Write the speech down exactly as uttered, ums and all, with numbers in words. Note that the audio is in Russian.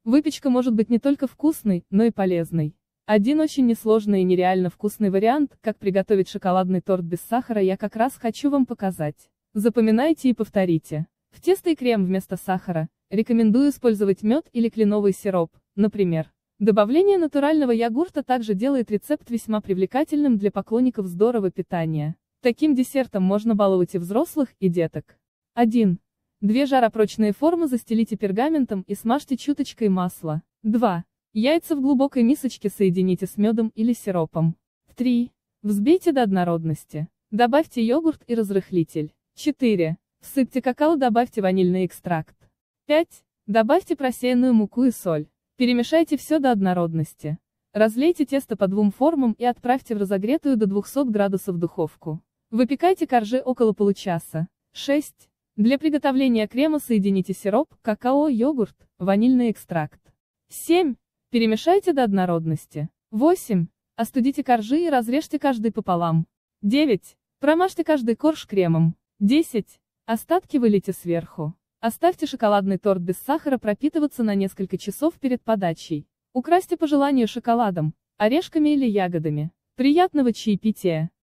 Выпечка может быть не только вкусной, но и полезной. Один очень несложный и нереально вкусный вариант, как приготовить шоколадный торт без сахара, я как раз хочу вам показать. Запоминайте и повторите. В тесто и крем вместо сахара рекомендую использовать мед или кленовый сироп, например. Добавление натурального йогурта также делает рецепт весьма привлекательным для поклонников здорового питания. Таким десертом можно баловать и взрослых, и деток. один. Две жаропрочные формы застелите пергаментом и смажьте чуточкой масла. два. Яйца в глубокой мисочке соедините с медом или сиропом. три. Взбейте до однородности. Добавьте йогурт и разрыхлитель. четыре. Всыпьте какао, добавьте ванильный экстракт. пять. Добавьте просеянную муку и соль. Перемешайте все до однородности. Разлейте тесто по двум формам и отправьте в разогретую до двухсот градусов духовку. Выпекайте коржи около получаса. шесть. Для приготовления крема соедините сироп, какао, йогурт, ванильный экстракт. семь. Перемешайте до однородности. восемь. Остудите коржи и разрежьте каждый пополам. девять. Промажьте каждый корж кремом. десять. Остатки вылейте сверху. Оставьте шоколадный торт без сахара пропитываться на несколько часов перед подачей. Украсьте по желанию шоколадом, орешками или ягодами. Приятного чаепития!